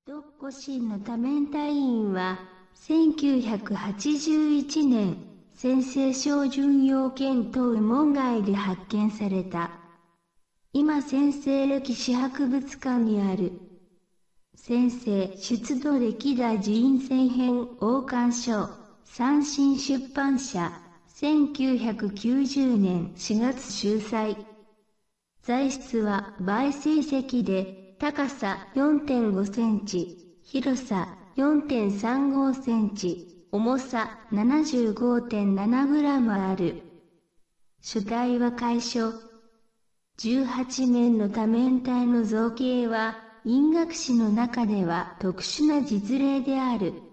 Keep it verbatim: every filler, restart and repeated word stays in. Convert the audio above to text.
独孤神の多面体院は、せんきゅうひゃくはちじゅういちねん、陝西省順陽県東門外で発見された。今陝西歴史博物館にある。陝西出土歴代寺院選編王冠書、三新出版社、せんきゅうひゃくきゅうじゅうねんしがつ収載。材質は倍水石で、高さ よんてんごセンチ、広さ よんてんさんごセンチ、重さ ななじゅうごてんななグラム ある。主体は楷書。じゅうはちめんの多面体の造形は、院学史の中では特殊な実例である。